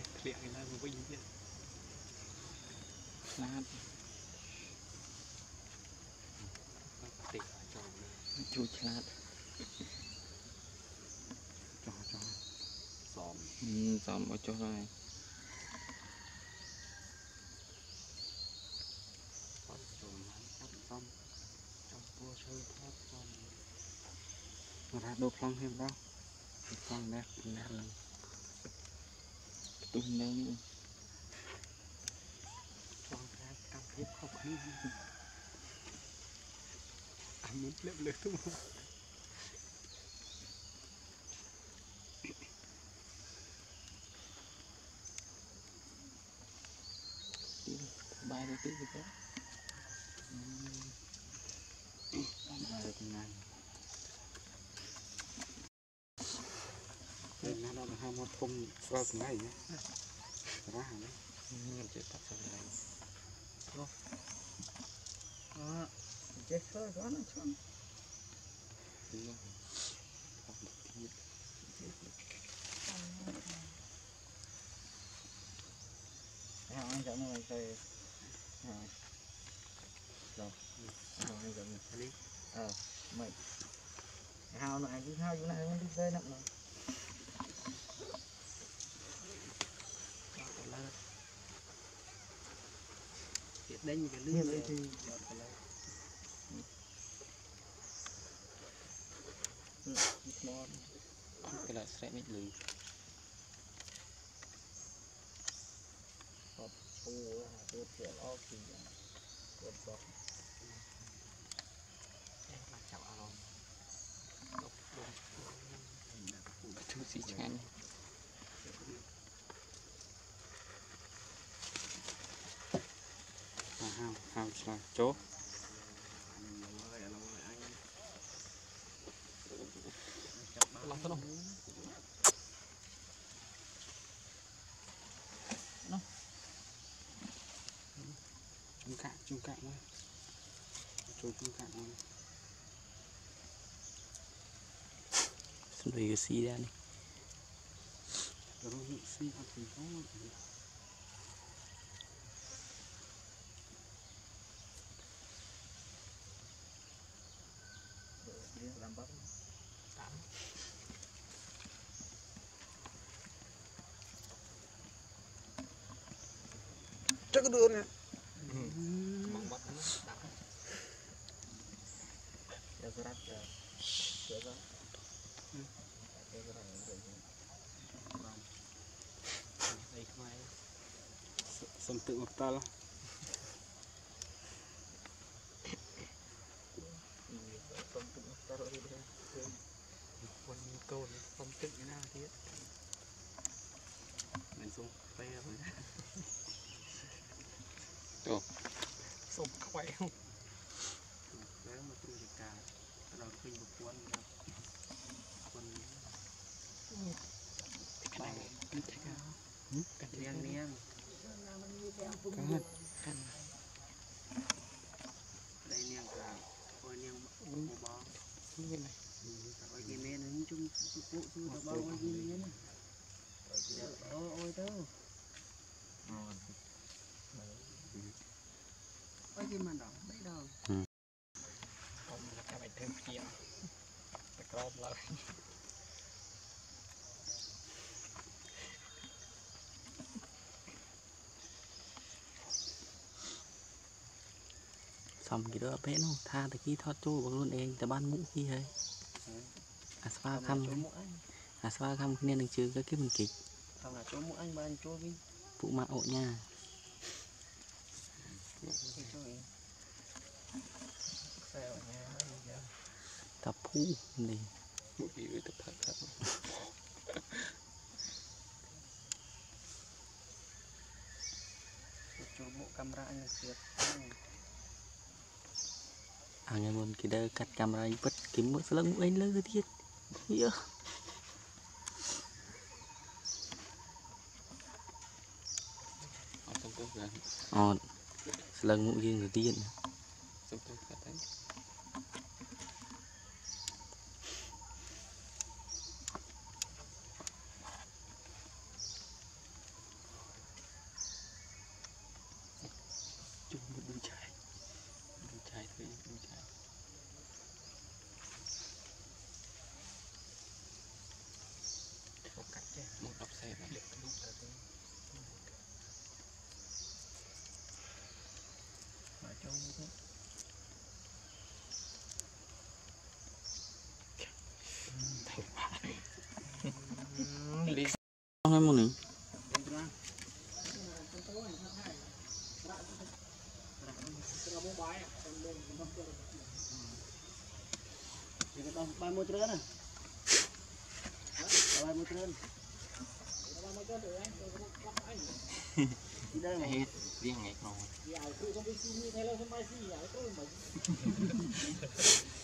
Liệu cái này một vinh chứ. Lát. Tỉ cho Chú lát. cho xóm. Xóm ở chỗ này. Bắt cho máy bắt xong. Trong cua sâu thoát xong. Mà ra đồ phong thêm đâu. Phong đẹp lắm. Tung lên. Phong ra cam hiếp không khí. Anh muốn lượm lượt đúng không? Bài đầu tiên rồi. Bài được ngay. Đây nó là hai một phông sơ từ ngay nhé. Ra hả đấy. Mình chỉ bắt sang này. Đó. Chết sơ đó nó xong. Đúng rồi. Anh dẫn nó về rồi anh dẫn đi mày hao này cứ hao chỗ này nó đi về nặng rồi đánh cái lưới này thì cái là sẽ bị lười. tôi sẽ lo thì tôi bọc em là chảo alo Chú gì chán. hao là chỗ Lắm thôi đâu. Trung cạn thôi trung cạn thôi Xin lỗi cái xì ra đi. rồi nó xì ăn thì có làm bắp chắc có đưa nè Mong bắt nó đập. giờ tôi đặt giờ đó đây không ai xong tự một ta lắm xong tự một ta rồi đi quân câu xong tự như nào thế mình xuống tay rồi Ồ. xong khỏe không đấy mà tôi được cả đầu khinh một quân Cái này cái cái riêng riêng Cắt. đây niang cả ôi niang một bó Cái này. ôi cái men nó chung cụ chung được bao ôi cái men ôi đâu ôi cái màn đỏ đấy đâu Không là cái bài thêm kia. Cái cọp lại. Xong cái đó bé nó tha từ khi thoát chu bằng luôn em từ ban mũ khi ấy. Spa khăm nên đừng trừ cái mình kịch. xong là chỗ mỗi anh ban chỗ đi Phụ mạ ộ nha. Tập phụ này. một gì với tập thật chỗ bộ camera anh thiệt Nghe luôn cái đơ cắt camera bất kiếm một lần mũi anh lơ thiết. Nghĩa. Lần mũi riêng đầu tiên. Ba mươi trơn à? Ba mươi trơn. Hết riêng ngày còn